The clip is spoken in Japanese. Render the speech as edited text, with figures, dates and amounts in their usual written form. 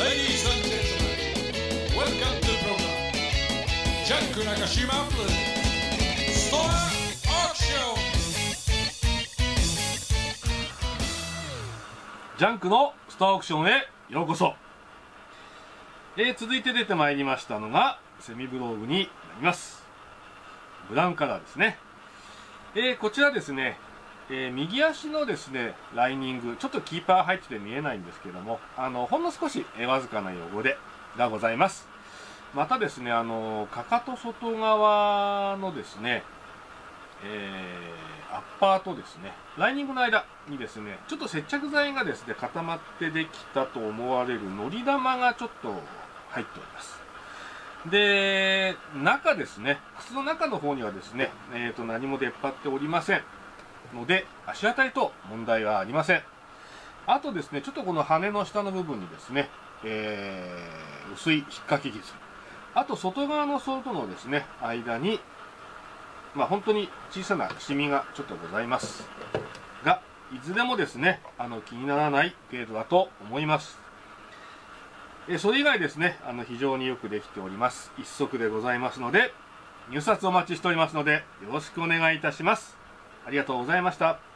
Ladies and gentlemen, welcome to the program. ジャンク中島プレゼンツストアオークション。 ジャンクのストアオークションへようこそ。続いて出てまいりましたのがセミブローグになります。ブラウンカラーですね。こちらですね、右足のですねライニング、ちょっとキーパー入ってて見えないんですけども、ほんの少しわずかな汚れがございます。またですね、かかと外側のですね、アッパーとですねライニングの間にですね、ちょっと接着剤がですね固まってできたと思われるのり玉がちょっと入っております。で、中ですね、靴の中の方にはですね、何も出っ張っておりませんので、足当たりと問題はありません。あとですね、ちょっとこの羽の下の部分にですね、薄い引っ掛け傷、あと外側のソールとのですね間に、本当に小さなシミがちょっとございますが、いずれもですね気にならない程度だと思います。それ以外ですね非常によくできております。一足でございますので、入札お待ちしておりますのでよろしくお願いいたします。ありがとうございました。